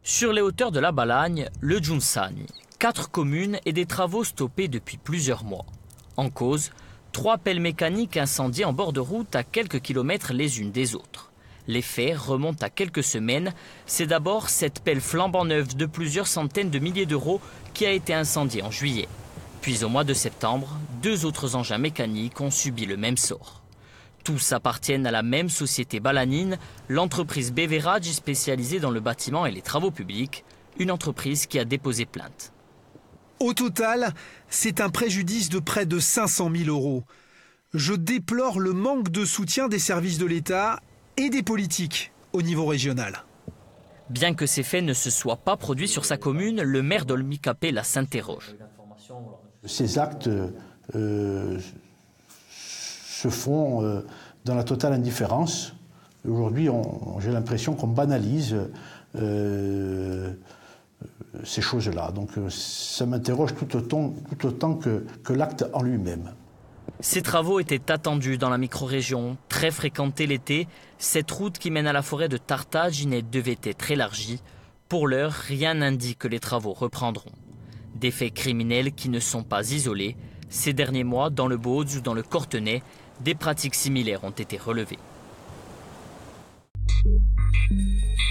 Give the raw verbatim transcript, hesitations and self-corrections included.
Sur les hauteurs de la Balagne, le Djounsani, quatre communes et des travaux stoppés depuis plusieurs mois. En cause, trois pelles mécaniques incendiées en bord de route à quelques kilomètres les unes des autres. Les faits remontent à quelques semaines. C'est d'abord cette pelle flambant neuve de plusieurs centaines de milliers d'euros qui a été incendiée en juillet. Puis au mois de septembre, deux autres engins mécaniques ont subi le même sort. Tous appartiennent à la même société balanine, l'entreprise Beverage spécialisée dans le bâtiment et les travaux publics, une entreprise qui a déposé plainte. Au total, c'est un préjudice de près de cinq cent mille euros. Je déplore le manque de soutien des services de l'État et des politiques au niveau régional. Bien que ces faits ne se soient pas produits sur sa commune, le maire d'Olmi-Capella s'interroge. Ces actes euh, se font euh, dans la totale indifférence. Aujourd'hui, j'ai l'impression qu'on banalise euh, ces choses-là. Donc ça m'interroge tout autant, tout autant que, que l'acte en lui-même. Ces travaux étaient attendus dans la micro-région, très fréquentée l'été. Cette route qui mène à la forêt de Tartaginet devait être élargie. Pour l'heure, rien n'indique que les travaux reprendront. Des faits criminels qui ne sont pas isolés. Ces derniers mois, dans le Bauge ou dans le Cortenay, des pratiques similaires ont été relevées.